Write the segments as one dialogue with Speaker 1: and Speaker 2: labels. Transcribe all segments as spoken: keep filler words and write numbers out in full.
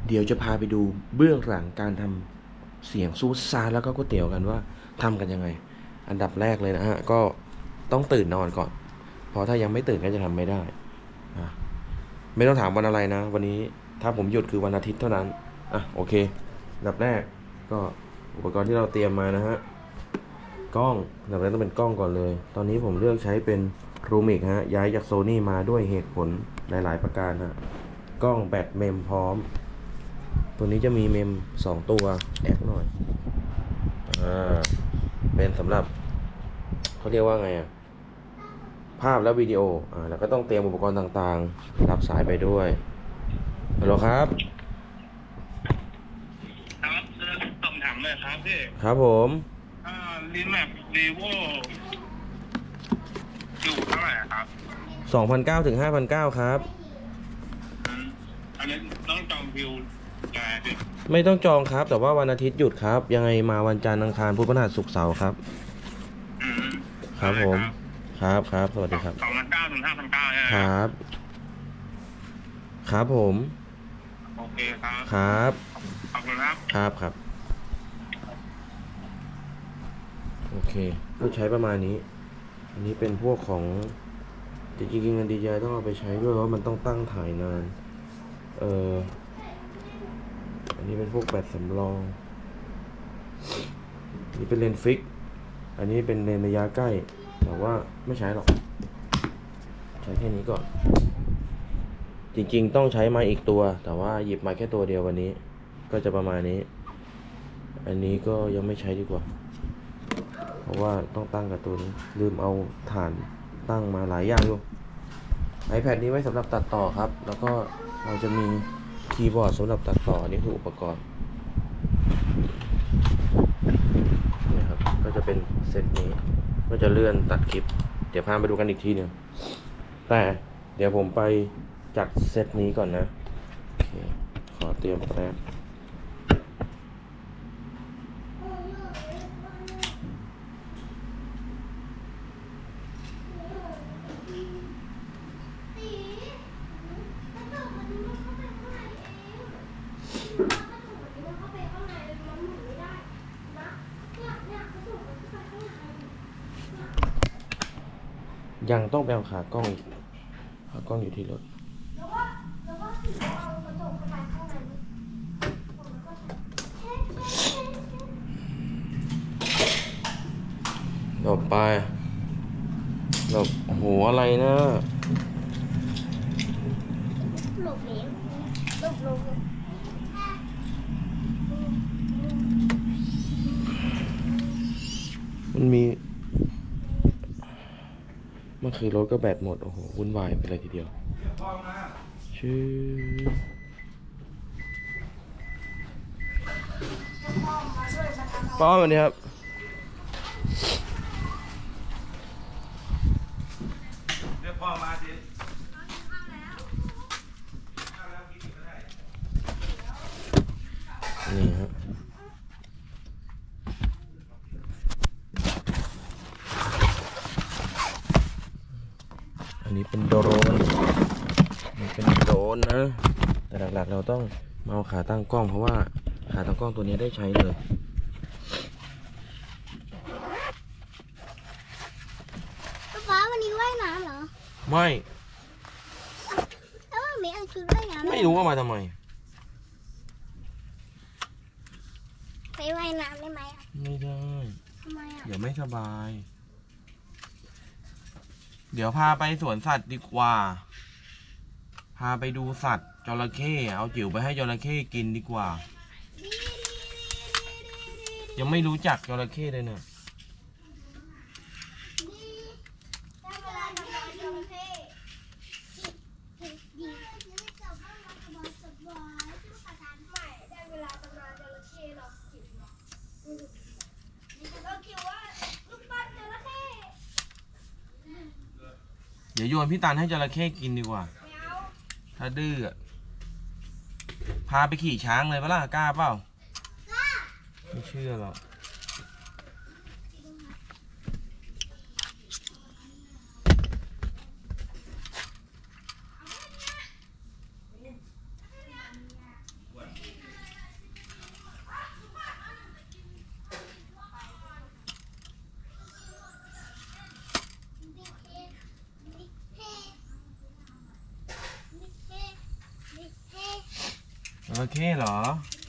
Speaker 1: เดี๋ยวจะพาไปดูเบื้องหลังการทำเสียงซูดซาแล้วก็ก๋วยเตี๋ยวกันว่าทำกันยังไงอันดับแรกเลยนะฮะก็ต้องตื่นนอนก่อนเพราะถ้ายังไม่ตื่นก็จะทำไม่ได้อ่ะไม่ต้องถามวันอะไรนะวันนี้ถ้าผมหยุดคือวันอาทิตย์เท่านั้นอ่ะโอเคอันดับแรกก็อุปกรณ์ที่เราเตรียมมานะฮะกล้องอันดับแรกต้องเป็นกล้องก่อนเลยตอนนี้ผมเลือกใช้เป็นรูมิกฮะย้ายจากโซนี่มาด้วยเหตุผลหลายๆประการฮะกล้องแบตเมมพร้อมตัวนี้จะมีเมมสองตัวแอกหน่อยอ่าเป็นสำหรับเขาเรียกว่าไงอ่ะภาพและวิดีโออ่าแล้วก็ต้องเตรียมอุปกรณ์ต่างๆรับสายไปด้วยฮัลโหลครับ
Speaker 2: ครับสอบถามเลยครับพี่
Speaker 1: ครับผม
Speaker 2: อ่ารีแมปรีโวอยู่เท่าไหร่ครับ
Speaker 1: สองพันเก้าถึงห้าพันเก้าครับ
Speaker 2: อันนี้ต้องจองวิวไงพี่
Speaker 1: ไม่ต้องจองครับแต่ว่าวันอาทิตย์หยุดครับยังไงมาวันจันทร์อังคารพุธพฤหัสศุกร์เสาร์ครับ
Speaker 2: อืม
Speaker 1: ครับผมครับครับสวัสดีครับ
Speaker 2: สองพันเก้าถึงห้าพันเก้าใช่ไหม
Speaker 1: ครับครับผม
Speaker 2: โอเคครับ
Speaker 1: ครับ
Speaker 2: ขอบคุณครับ
Speaker 1: ครับครับโอเคก็ใช้ประมาณนี้อันนี้เป็นพวกของจริงๆงานดีใจต้องเอาไปใช้ด้วยเพราะมันต้องตั้งถ่ายนานเอออันนี้เป็นพวกแบตสำรองนี่เป็นเลนส์ฟิกอันนี้เป็นเลนส์ระยะใกล้แต่ว่าไม่ใช้หรอกใช้แค่นี้ก่อนจริงๆต้องใช้มาอีกตัวแต่ว่าหยิบมาแค่ตัวเดียววันนี้ก็จะประมาณนี้อันนี้ก็ยังไม่ใช้ดีกว่าเพราะว่าต้องตั้งกับตัวนี้ลืมเอาฐานตั้งมาหลายอย่างอยู่ iPad นี้ไว้สำหรับตัดต่อครับแล้วก็เราจะมีคีย์บอร์ดสำหรับตัดต่อนี่คืออุปกรณ์นี่ครับก็จะเป็นเซตนี้ก็จะเลื่อนตัดคลิปเดี๋ยวพาไปดูกันอีกทีหนึ่งแต่เดี๋ยวผมไปจัดเซตนี้ก่อนนะโอเคขอเตรียมแป๊บยังต้องไปเอาขากล้องอีกขากล้องอยู่ที่รถหลบไปหลบโอ้โหอะไรนะ
Speaker 3: หลบเลี้ยงหลบหลบ
Speaker 1: มันมีเมื่อคืนรถก็แบตหมดโอ้โหวุ่นวายไปเลยทีเดียวชื่อป้อมวันนี้ครับ
Speaker 2: เรียกพ่อมาสิ
Speaker 1: นี่ฮะอันนี้เป็นโดรนมันเป็นโดรนนะแต่หลักๆเราต้องมาเอาขาตั้งกล้องเพราะว่าขาตั้งกล้องตัวนี้ได้ใช้เลย
Speaker 3: ป๊าวันนี้ว่ายน้ำเหรอ
Speaker 1: ไม่
Speaker 3: แล้วว่ามีเอาชุดว่ายน้ำ
Speaker 1: ไม่รู้ว่ามาทำไม
Speaker 3: ไปว่ายน้ำได้ไหมอ่ะ
Speaker 1: ไม่ได้
Speaker 3: ทำไมอ่ะ
Speaker 1: เดี๋ยวไม่สบายเดี๋ยวพาไปสวนสัตว์ดีกว่าพาไปดูสัตว์จระเข้เอาจิ๋วไปให้จระเข้กินดีกว่ายังไม่รู้จักจระเข้เลยเนี่ยเดี๋ยวโยนพี่ตันให้จระเข้กินดีกว่าถ้าดื้อพาไปขี่ช้างเลยปะล่ะกล้าเปล่าไม่เชื่อหรอกระเข้เหรอ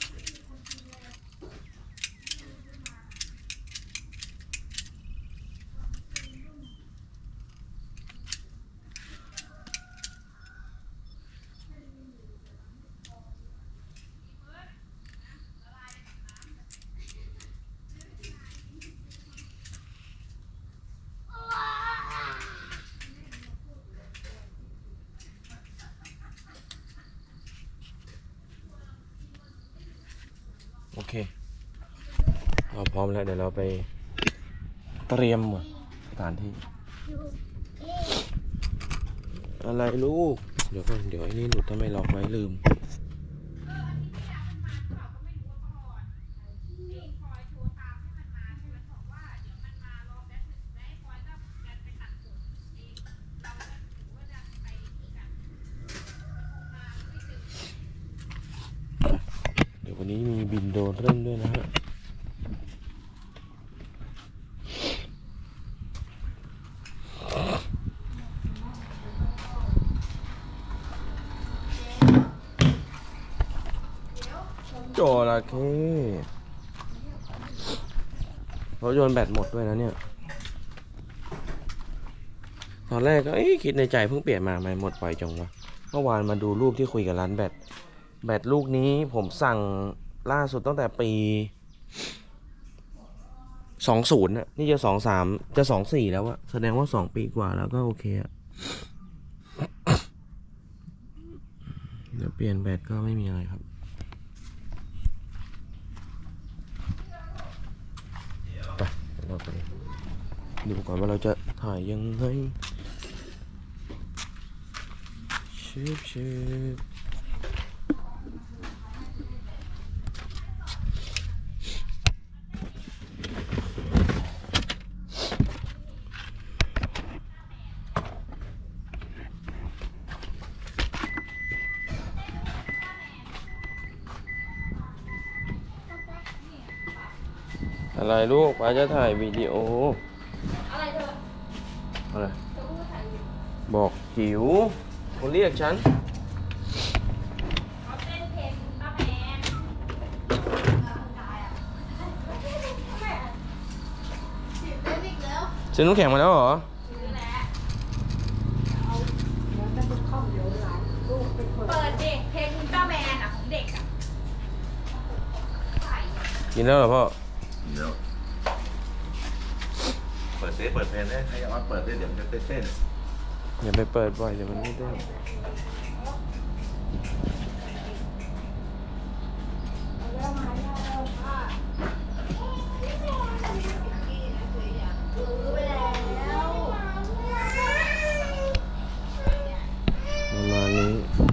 Speaker 1: โอเคเราพร้อมแล้วเดี๋ยวเราไปเตรียมสถานที่อะไรลูกเดี๋ยวก่อนเดี๋ยวไอ้นี่หลุดทำไมล็อกไว้ลืมเดี๋ยววันนี้มีบินโดรนเล่นด้วยนะฮะจระเข้รถยนต์แบตหมดด้วยนะเนี่ยตอนแรกก็เอ๊ะคิดในใจเพิ่งเปลี่ยนมาไม่หมดไวจังวะเมื่อวานมาดูรูปที่คุยกับร้านแบตแบตลูกนี้ผมสั่งล่าสุดตั้งแต่ปีสองศูนย์น่ะนี่จะสองสามจะสองสี่แล้วอะแสดงว่าสองปีกว่าแล้วก็โอเคอะเดี๋ยวเปลี่ยนแบตก็ไม่มีอะไรครับไปเราไปดูก่อนว่าเราจะถ่ายยังไงชิบชิบอะไรลูกป้าจะถ่ายวิดีโออะไรเธออะไรบอกจิ๋วเขาเรียกฉันเขาเต้นเพลงป้าแมนซื้อน้ำแข็งมาแล้วเหรอ
Speaker 4: เปิดเด็กเพลงคุณป้าแมนอ่ะของเด็กอ่ะ
Speaker 1: กินแล้วเหรอพ่อ
Speaker 2: เดี๋ยวเปิดเต้เปิดเพลงได้ใครอยากมาเปิดเต้เดี๋ยวมันจะเต้น
Speaker 1: อย่าไปเปิดบ่อยเดี๋ยวมันไม่ได้ประมาณนี้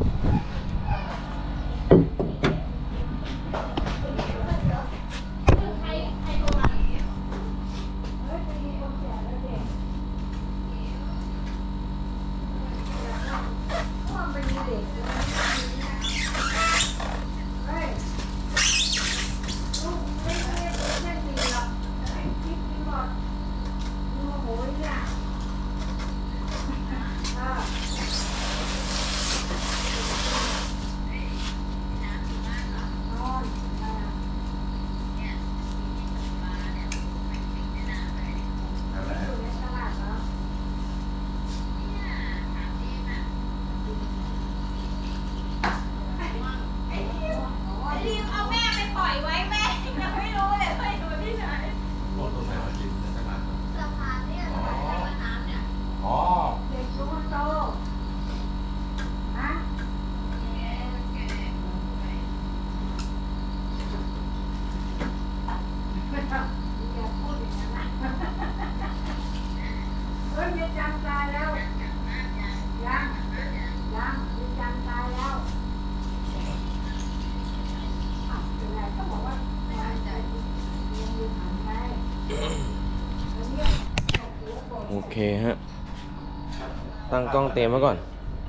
Speaker 1: โอเคฮะตั้งกล้องเต็มไว้ก่อน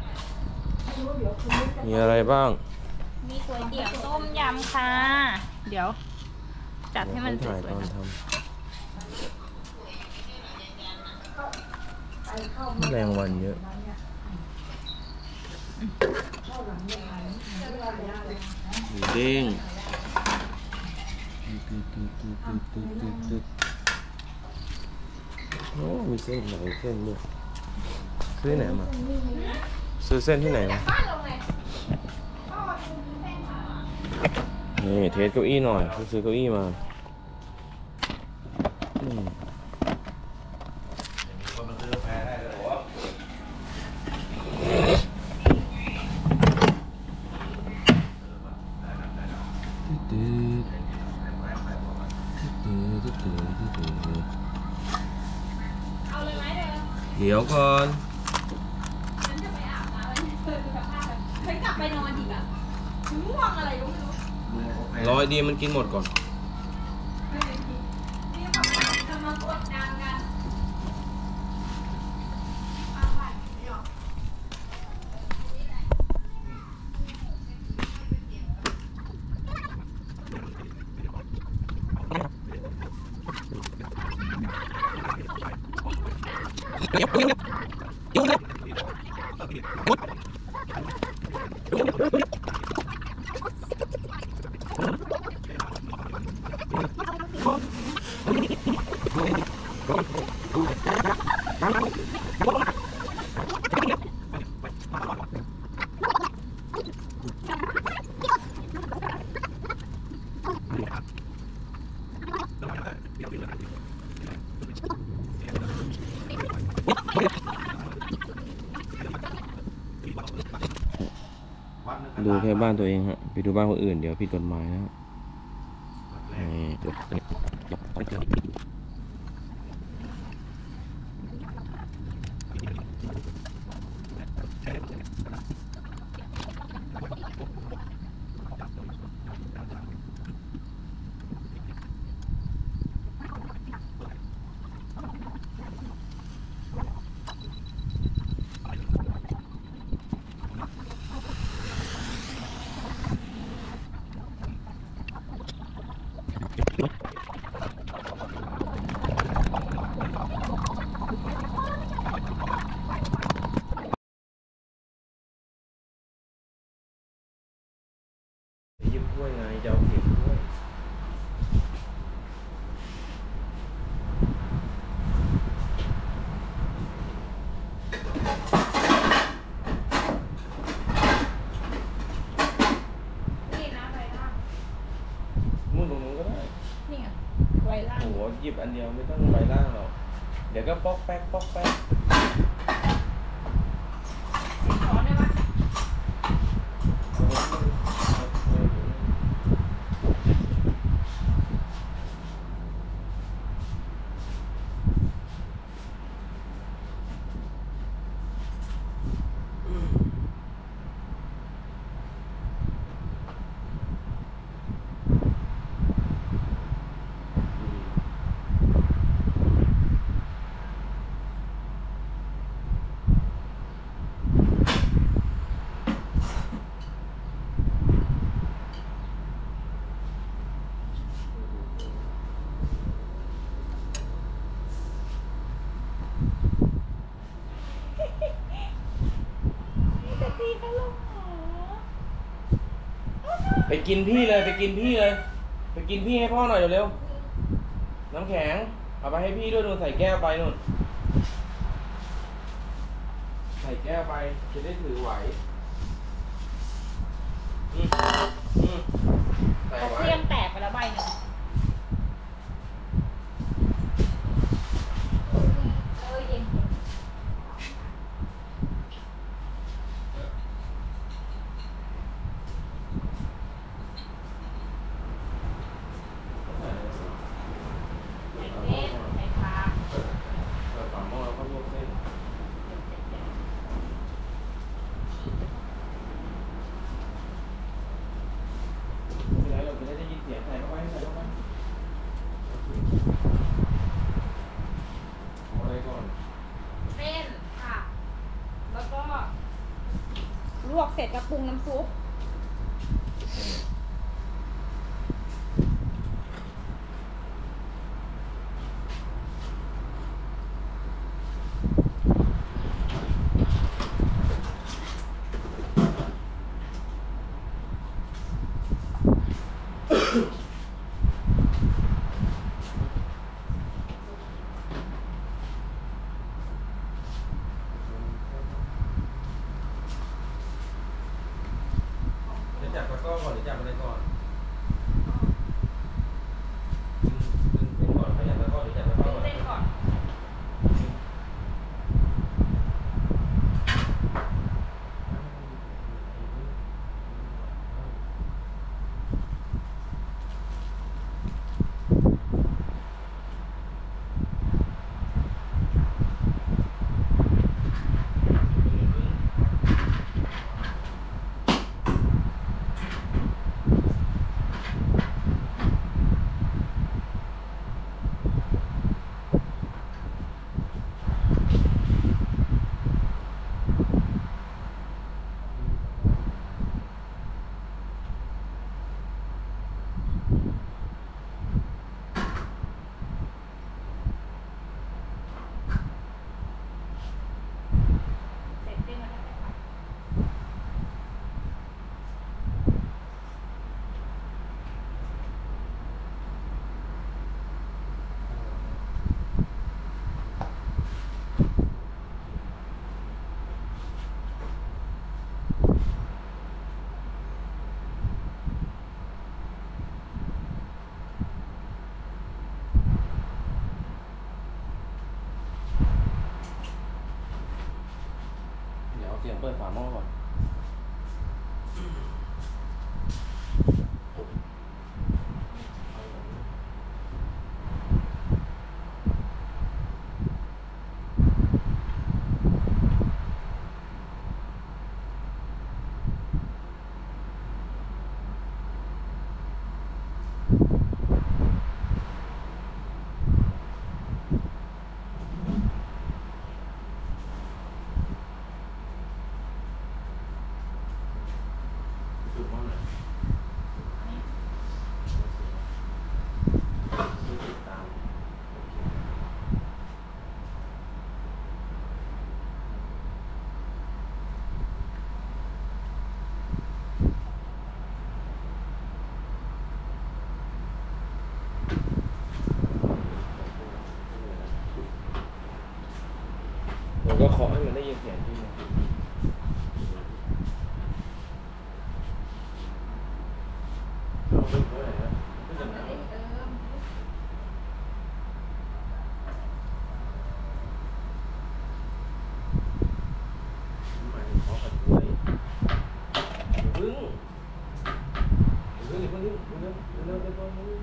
Speaker 1: มีอะไรบ้าง
Speaker 4: มีก๋วยเตี๋ยวต้มยำค่ะเดี๋ยวจัดให้มันสวยๆนะ
Speaker 1: แรงวันเยอะหมูเด้งโอ้มีเส้นไหนเส้นด้วยซื้อไหนมาซื้อเส้นที่ไหนมานี่เทสเก้าอี้หน่อยซื้อเก้าอี้มาอืม
Speaker 2: คนมาซื้อกาแฟได้เลยเหรอ
Speaker 4: เอาเลยไหมเธอ
Speaker 1: เดี๋ยวก่อน
Speaker 4: ฉันจะไปอาบน้ำแล้วเธอดูสภาพแบบฉันกลับไปนอนอีกอ่ะง่วงอะไรก็ไม่รู้
Speaker 1: ร้อยดีมันกินหมดก่อน
Speaker 4: ไม่ได้กินนี่เขาจะมากดดันกันเอาไปเดี๋ยว
Speaker 1: ดูแค่บ้านตัวเองฮะไปดูบ้านคนอื่นเดี๋ยวผิดกฎหมายนะนี่หยิบถ้วยไงจะเอาเก็บถ้วย
Speaker 4: นี่นะใบล่าง
Speaker 1: มุ่งตรงนู้นก็ได้
Speaker 4: นี่ไงใบล่าง
Speaker 1: โอ้โหหยิบอันเดียวไม่ต้องใบล่างหรอกเดี๋ยวก็ป๊อกแป๊กป๊อกแป๊ก
Speaker 4: ขอได้ปะ
Speaker 1: ไปกินพี่เลยไปกินพี่เลย ไปกินพี่ให้พ่อหน่อยเร็วๆน้ำแข็งเอาไปให้พี่ด้วยนู่นใส่แก้วไปนู่นใส่แก้วไปจะได้ถือไหวอืมอืมใส่
Speaker 4: เอา
Speaker 1: ไว้
Speaker 4: เครื่องแตกไปแล้วใบหนึ่งเออเย็น เล่นใส่ปลา
Speaker 1: เปิดฝาหม้อแล้วก็ลวกเส้นไม่เป็นไรเราจะได้ยินเสียงใส่เข้าไปใส่เข้าไปเอาอะไรก่อน
Speaker 4: เส้นค่ะ แล้วก็ลวกเสร็จก็ปรุงน้ำซุป
Speaker 1: รือจับอะไรก่อนดึงดึงเส้นก่อนขยับตะกร้อหรือจับตะกร้อก่อน
Speaker 4: เส้นก่อน เสร็จเส้นแล้วก็ไปขัด
Speaker 1: เดี๋ยวเอาเสียงเปิดฝาหม้อก่อนจุดหม้อหน่อยติดตามเดี๋ยวก็ขอให้มันได้ยินเสียงที่มันเอาไปเท่าไหร่นะไม่จำ
Speaker 4: ทำ
Speaker 1: ได้
Speaker 4: ได้เติม
Speaker 1: หมายถึงขอขัดถ้วยอย่าพึ่งอย่าพึ่งอย่าพึ่งอย่าพึ่งเร็วเร็วเร็วเร็วเร็ว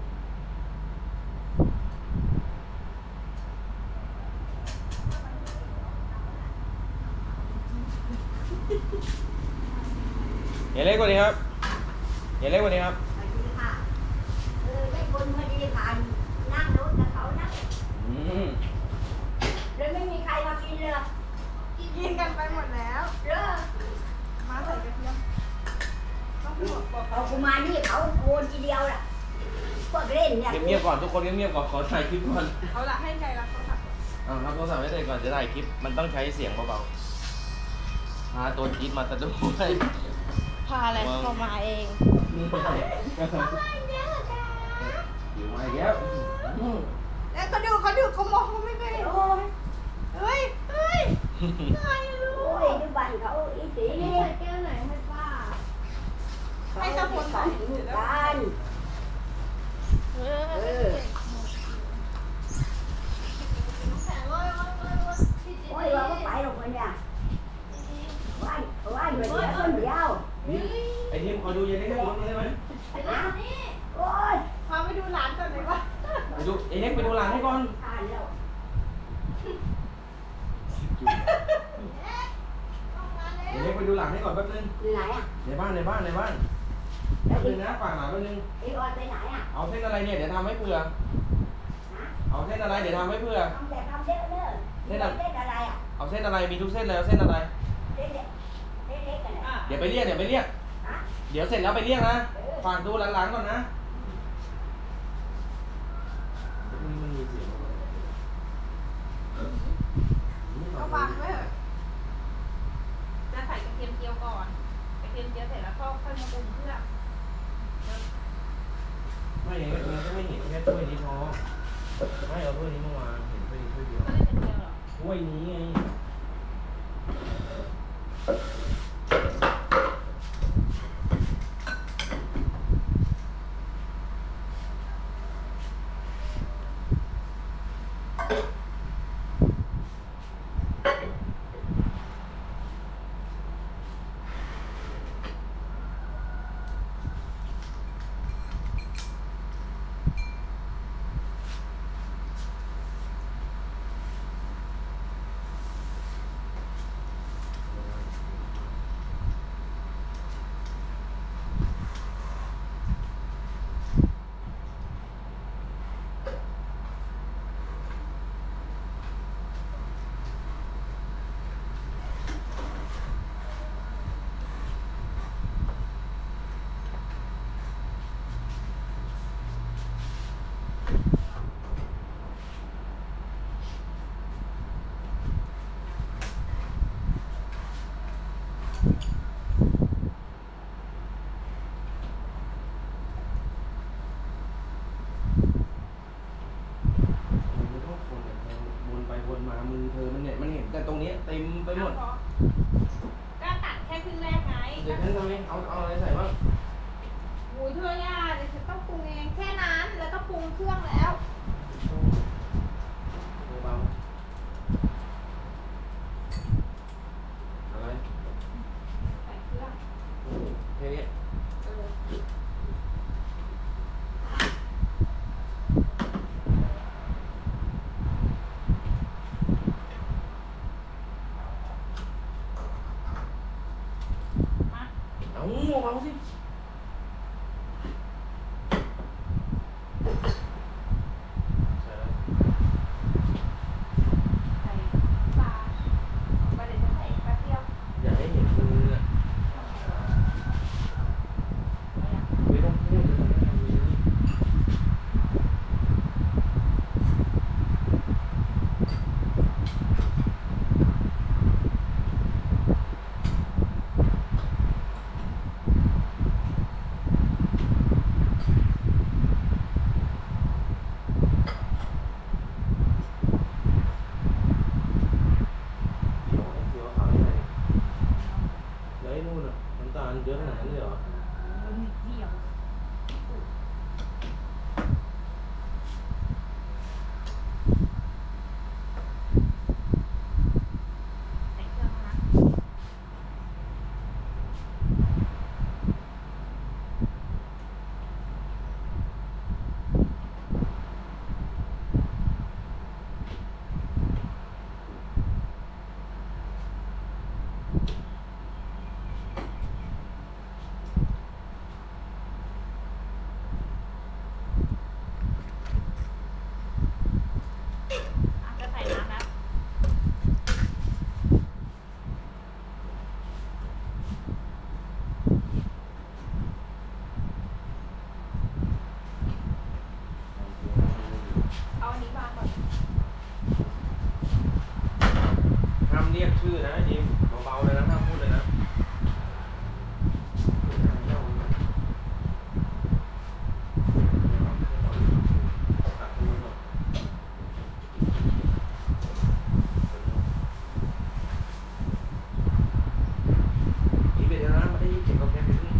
Speaker 1: อย่าเล็กกว่านี้ครับอย่าเล็กกว่านี้ครับ
Speaker 5: สวัสดีค่ะเออได้บุญพอดีผ่านนั่งรถกับเขานะ
Speaker 1: อืม
Speaker 5: เลยไม่มีใครมากินเลย
Speaker 4: กินกันไปหมดแล้ว
Speaker 5: เด้อ
Speaker 4: มาใส่กระเทียมต้องบวกบอก
Speaker 5: เอากูมานี่เขาโกนทีเดียวล่ะพวกเล่นเนี่ย
Speaker 1: เงียบๆก่อนทุกคนเงียบๆก่อนขอถ่ายคลิปก่อน
Speaker 4: เขาละให้ใจละเขาถัก
Speaker 1: อ่ารับโทรศัพท์ให้เลยก่อนจะถ่ายคลิปมันต้องใช้เสียงเบาๆพาตัวจี๊ดมาตะด้วย
Speaker 4: พาอะไรเข้ามาเอง
Speaker 1: นี่อยู่มาอีกแล้ว
Speaker 4: แล้วเขาดูเขาดูเขามองเขาไม่เคยเห็น
Speaker 5: โอ้ย
Speaker 4: เฮ้ยเฮ้ยใครรู้
Speaker 5: โอ้ยดูบ้านเขาอีสีนี่
Speaker 3: ใส่แก้วไหนให้ป้า
Speaker 4: ให้ตะพน
Speaker 5: เขา
Speaker 4: ใส่
Speaker 5: หิว
Speaker 4: แล้ว
Speaker 5: กัน
Speaker 4: เอ
Speaker 5: เอ
Speaker 4: อ
Speaker 5: อ
Speaker 3: แข็งเลยเลยเลยเลย
Speaker 5: โอ้ยว่าก็ไปหรอกคนเนี่ยว่าว่าอยู่เดียวคนเดียว
Speaker 1: ไอ้ทีมขอดูเย็นได้ไหมได้ไหม
Speaker 5: นะโอ้ย
Speaker 4: พาไปดูหลานก่อนเลยว่า
Speaker 1: ไปดูไอ้เน็กไปดูหลานให้ก่อน
Speaker 5: ทานแล้ว
Speaker 1: ไอ้เน็กไปดูหลานให้ก่อนแป๊บนึง
Speaker 5: อยู่ไหนอ่ะ
Speaker 1: ในบ้านในบ้านในบ้าน
Speaker 5: แล้
Speaker 1: แป๊
Speaker 5: ว
Speaker 1: บ
Speaker 5: อี
Speaker 1: นึงนะฝากหลานแป๊บนึง
Speaker 5: อีออนไปไหนอ่ะ
Speaker 1: เอาเส้นอะไรเนี่ยเดี๋ยวทำให้เผื่อ
Speaker 5: นะ
Speaker 1: เอาเส้นอะไรเดี๋ยวทำให้เผื่อ
Speaker 5: ทำแต่ทำเยอะเด้อเล่นอะไรอ่ะ
Speaker 1: เอาเส้นอะไรมีทุกเส้นเลยเอาเส้นอะไร
Speaker 5: เล็กเล็กเล็กกันนะ
Speaker 4: อ่ะ
Speaker 1: เดี๋ยวไปเรียกเดี๋ยวไปเรียก
Speaker 5: ฮะ
Speaker 1: เดี๋ยวเสร็จแล้วไปเรียกนะฝากดูหลานๆก่อนนะมันมีเสียง
Speaker 4: ก็วางไว้เถอะจะใส่กระเทียมเจียวก่อนกระเทียมเจียวเสร็จแล้วก็ค่อยมาปรุงเครื่อง
Speaker 1: ไม่อย่างนี้ก็ไม่เห็นแค่ถ้วยนี้พอไม่เอาถ้วยนี้มาวางเห็นถ้วยนี้ถ้วยเดียว
Speaker 4: ก็เลยเป็นเจียวเหรอ
Speaker 1: ถ้วยนี้ไงมันต้องคนเนี่ยเธอวนไปวนมามือเธอมันเนี่ยมันเห็นแต่ตรงเนี้ยเต็มไปหมด
Speaker 4: เอาพอก็ตัดแค่ครึ่งแรกไง
Speaker 1: เดี๋ยวฉันทำเองเอาเอาอะไรใส่บ้าง
Speaker 4: โอ้ยเธอย่าเดี๋ยวฉันต้องปรุงเองแค่นั้นแล้วก็ปรุงเครื่องแล้ว
Speaker 1: เบาๆอะไร
Speaker 4: ใส่เครื่อง
Speaker 1: แค่เนี้ย
Speaker 4: เออ มา
Speaker 1: เอาเบาๆสิ ใส่อะไร
Speaker 4: ใส่ปลาปลาเดี๋ยวจะใส่แป๊บเดียว
Speaker 1: อย่าให้เห็นมืออ่ะ
Speaker 4: เอาอย่าง
Speaker 1: ไม่ต้องพูดเลยนะทำนี้ เดี๋ยวให้เสียวขาวยังไงแล้วไอ้นู่นอ่ะน้ำตาลเยอะขนาดนั้นเลยเหรอ
Speaker 4: มันนิดเดียวใส่เครื่องแล้วนะ อ่ะจะใส่น้ำแล้ว เอาอันนี้วางก่อน
Speaker 1: ห้ามเรียกชื่อนะจิมเบาๆเลยนะห้ามพูดเลยนะตัดมือก่อนนี่เป็นนะไม่ได้ยินเสียงกาแฟเป็นนี่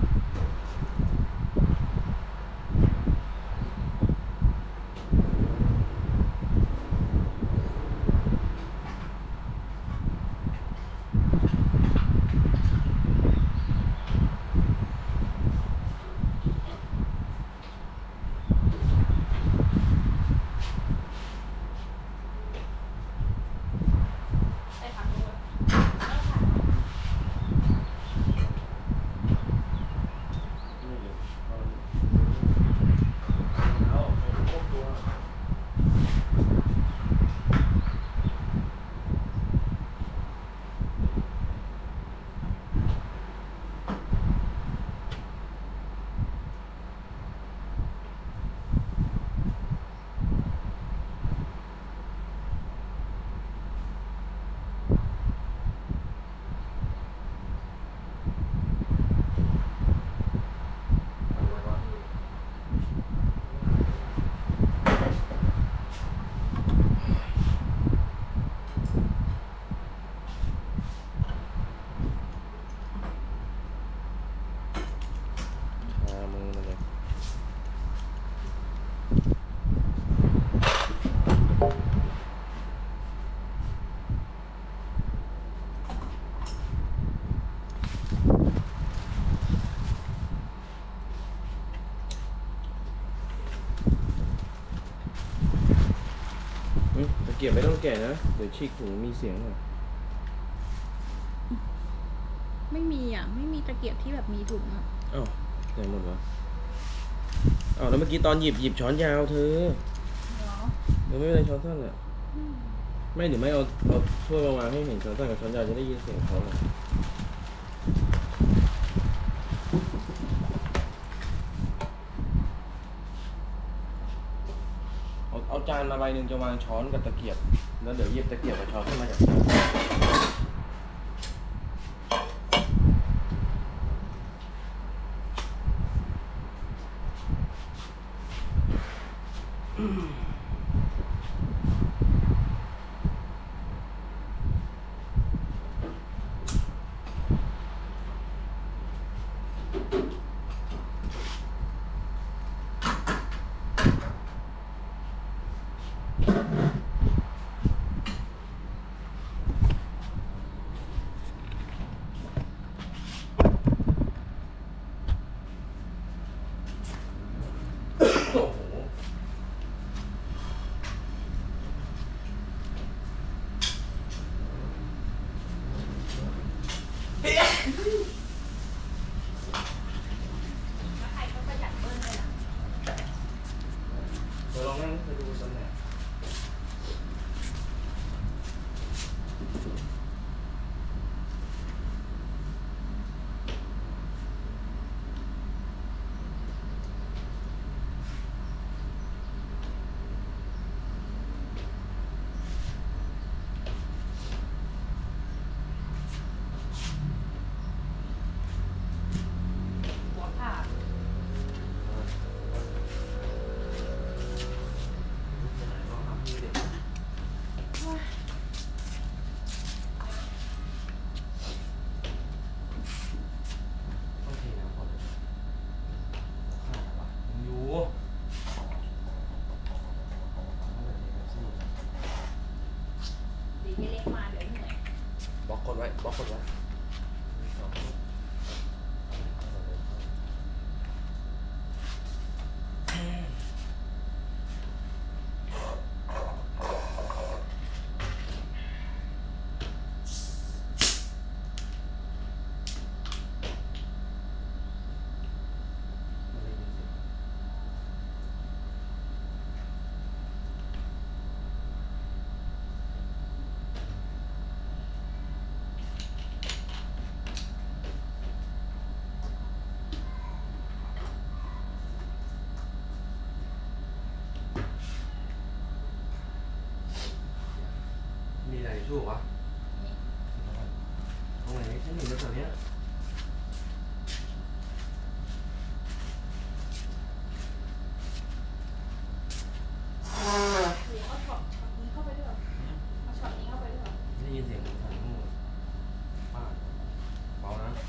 Speaker 1: อืมตะเกียบไม่ต้องแกะนะ เดี๋ยวฉีกถุงมีเสียงอ่ะ
Speaker 4: ไม่มีอ่ะ ไม่มีตะเกียบที่แบบมีถุงอ่ะ
Speaker 1: อ้าวไหนหมดวะอ้าวแล้วเมื่อกี้ตอนหยิบหยิบช้อนยาวเธอ
Speaker 4: เหรอ
Speaker 1: เดี๋ยวไม่เป็นไรช้อนสั้นแหละไม่หรือไม่เอาเอาถ้วยมาวางให้เห็นช้อนสั้นกับช้อนยาวจะได้ยินเสียงเขาอะเอาเอาจานมาใบหนึ่งจะวางช้อนกับตะเกียบ แล้วเดี๋ยวหยิบตะเกียบกับช้อนขึ้นมาจากจาน โอ้โห
Speaker 4: แล้วใครก็ประหยัดเบิ้ลเลยนะ
Speaker 1: เดี๋ยวลองนั่งไปดูตำแหน่ง
Speaker 4: หัวขาด
Speaker 1: ต้องเทน้ำก่อนเลยขาดอะไรวะยังอยู่
Speaker 4: ดีไม่เล็กมาเดี๋ยวเหนื่อย
Speaker 1: บล็อกคนไว้บล็อกคนไว้ มีอะไรชู่วะตรงไหนฉันอยู่แถวเนี้ย
Speaker 4: หรือเอาช็อตช็อตนี้เข้าไปด้วยเหรอเอาช็อตนี้เข้าไปด้วยเหรอ
Speaker 1: ได้ยินเสียงสั่นทั้งหมดป้าเบานะ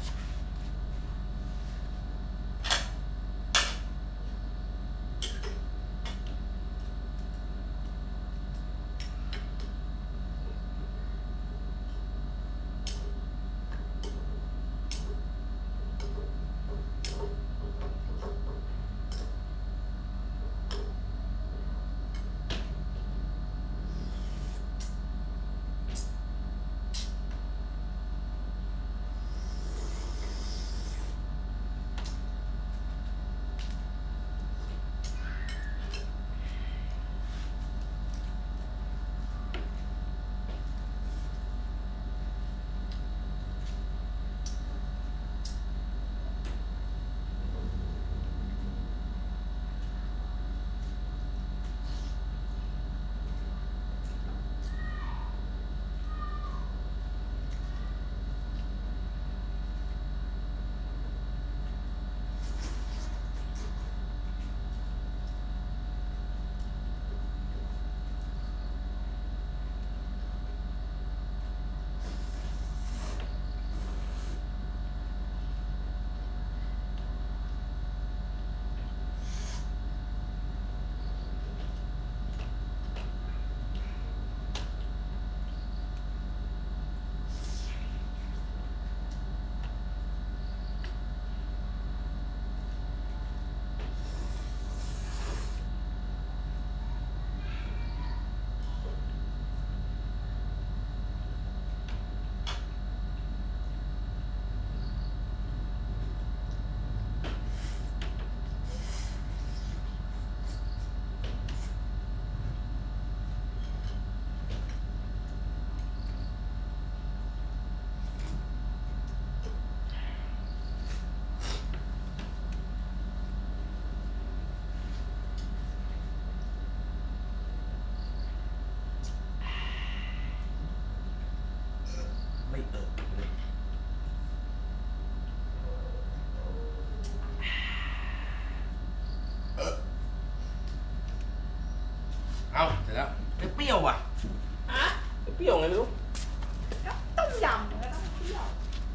Speaker 1: เปรี้ยวว่ะ
Speaker 4: ฮะ
Speaker 1: เปรี้ยวไงไม่รู้
Speaker 4: ก็ต้มยำมันก็ต้องเปรี้ยว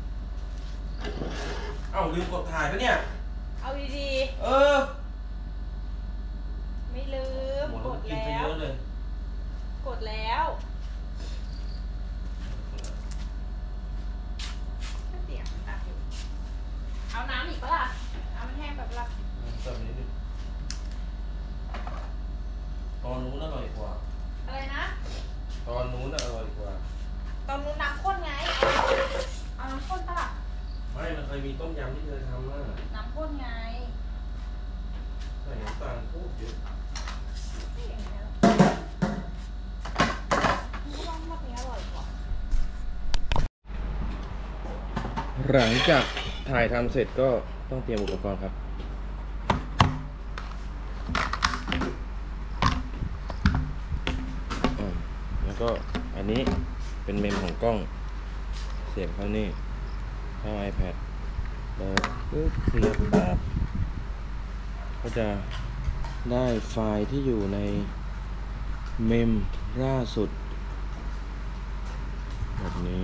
Speaker 1: เอ้าลืมกดถ่ายปะเนี่ย
Speaker 4: เอาดี
Speaker 1: เออ
Speaker 4: ๆไม่ลืม
Speaker 1: หมด
Speaker 4: ก
Speaker 1: แล้ว
Speaker 4: ด
Speaker 1: กินไป
Speaker 4: แล้
Speaker 1: เยว อะเลย
Speaker 4: กดแล้ว เสียงมันดังอยู่ เอาน้ำอีกปะล่ะเอามันแห้งแบบละ
Speaker 1: เติมนิดนึงตอนนู้นอร่อยกว่า
Speaker 4: อะไรนะ
Speaker 1: ตอนนู้นอร่อยกว่า
Speaker 4: ตอนนู้นน้ำข้นไง เอาน้ำข้นปะล่ะ
Speaker 1: ไม่ มันเคยมีต้มยำที่เธอทำน่ะ
Speaker 4: น้ำข้นไง
Speaker 1: ใส่น้ำตาลโคตรเยอะ
Speaker 4: ไม่อย่างเงี้ยหรอกมันก็ต้องรอบนี้อร่อยกว่า
Speaker 1: หลังจากถ่ายทำเสร็จก็ต้องเตรียมอุปกรณ์ครับ อ่าแล้วก็อันนี้เป็นเมมของกล้อง เสียบเข้านี่เข้า iPad เปิดปึ๊บเสียบปั๊บก็จะได้ไฟล์ที่อยู่ในเมมล่าสุด แบบนี้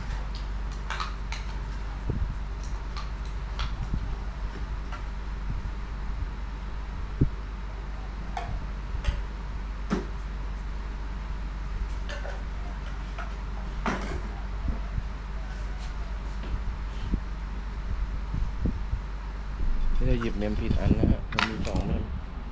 Speaker 1: ไม่ได้หยิบเมมผิดอันนะฮะมันมีสองเมม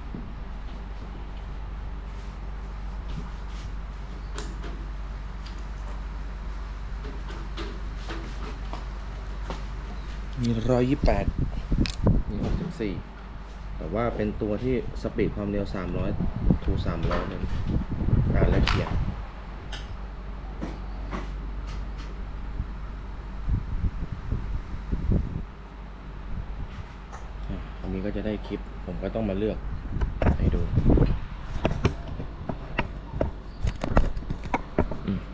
Speaker 1: มีร้อยยี่สิบแปดมีหกสิบสี่แต่ว่าเป็นตัวที่สปีดความเร็วสามร้อยทูสามร้อยเลยการละเอียดอันนี้ก็จะได้คลิปผมก็ต้องมาเลือกให้ดูอืม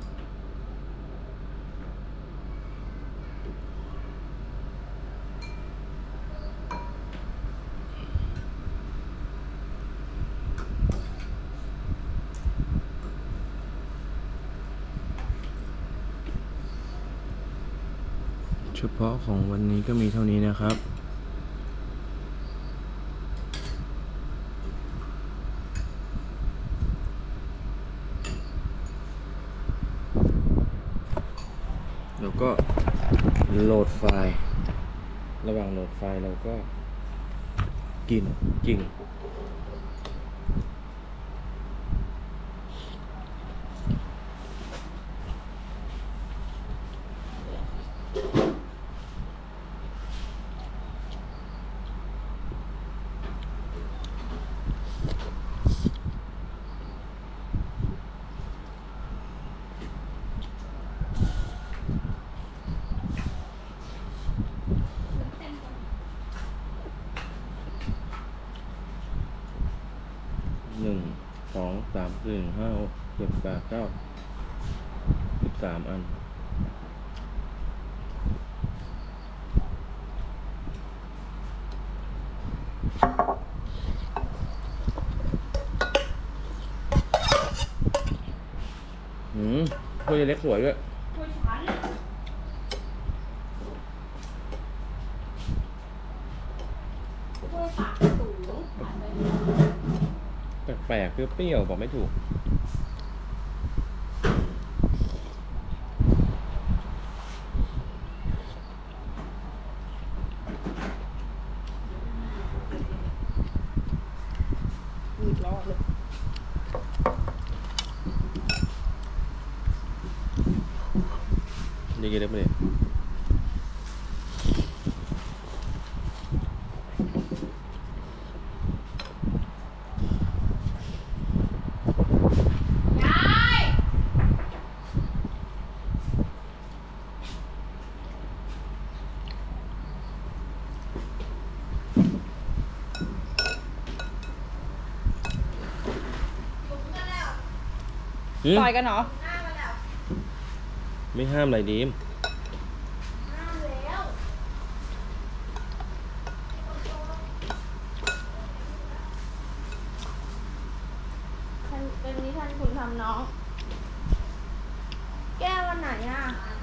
Speaker 1: เฉพาะของวันนี้ก็มีเท่านี้นะครับ แล้วก็โหลดไฟล์ ระหว่างโหลดไฟล์เราก็กินจริงหนึ่งสองสามสี่ห้าหกเจ็ดแปดเก้าสิบสามอันอืมถ้วยเล็กสวยด้วย
Speaker 4: ช่วยฉันช่วยปากสูงปากเลย
Speaker 1: แปลกๆเปรี้ยวๆบอกไม่ถูก
Speaker 4: อีกรอบเลย
Speaker 1: นี่กินได้ปะเนี่ย
Speaker 4: ยาย
Speaker 1: หืม
Speaker 4: ต่อยกันเหรอ
Speaker 1: ไม่ห้ามอะไรดีม
Speaker 4: ท่านเป็นนี้ท่านคุณทำ
Speaker 3: แก้วันไหนอ่ะ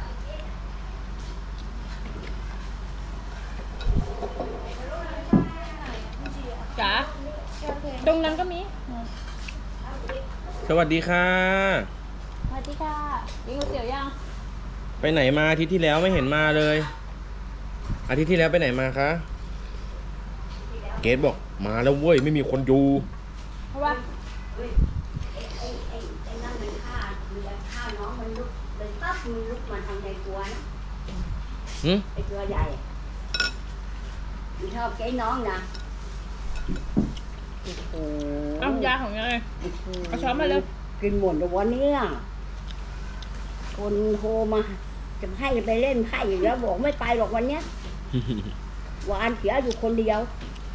Speaker 4: จ๋าตรงนั้นก็มี
Speaker 1: สวัสดีค่ะ
Speaker 4: สวัสดีค่ะกินก๋วยเตี๋ยวยัง
Speaker 1: ไปไหนมาอาทิตย์ที่แล้วไม่เห็นมาเลย อาทิตย์ที่แล้วไปไหนมาคะ เกดบอกมาแล้วเว้ยไม่มีคนอยู่
Speaker 4: เพราะว่า
Speaker 5: ไอ้ไอ้ไอ้ไอ้นั่นมันฆ่ามันจะฆ่าน้องมันลุกเลยปั๊บมันลุกมาทางในตัวนะ
Speaker 1: หืม
Speaker 5: ไอ้ตัวใหญ่มันชอบเจ๊น้องนะโอ้โห
Speaker 4: เอายาของยังไง เอาช้อนมาเร็ว
Speaker 5: กินหมดแล้ววันนี้คนโทรมาจะให้ไปเล่นไพ่อีกแล้วบอกไม่ไปหรอกวันเนี้ย วานเสียอยู่คนเดียว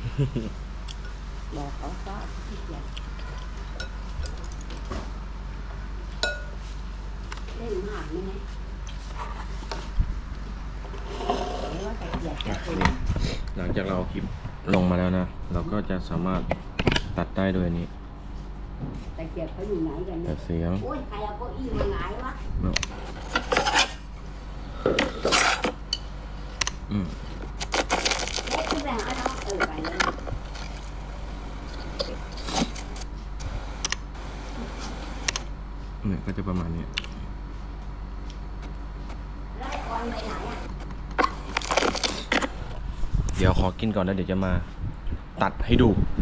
Speaker 5: บอกเขาก็ขี้เกียจเล่นมากไหมเนี่ยเดี๋ยวว่าแต่เกียจ
Speaker 1: อ่ะ
Speaker 5: แต่คน
Speaker 1: นี่หลังจากเราเอาคลิปลงมาแล้วนะ เราก็จะสามารถตัดได้ด้วยอันนี้
Speaker 5: แต่เกียจเขาอยู่ไหนกัน
Speaker 1: แต่
Speaker 5: เนี่ย
Speaker 1: เสียง
Speaker 5: โอ้ยใครเอาเก้าอี้มาหงายวะ
Speaker 1: เนาะอืม
Speaker 5: เล็กขึ้นไปหาน้องเออไปเลย
Speaker 1: เนี่ยก็จะประมาณนี้
Speaker 5: แล้วไอ้ออนไปไหนอ่ะ
Speaker 1: เดี๋ยวขอกินก่อนแล้วเดี๋ยวจะมาตัดให้ดู
Speaker 5: เ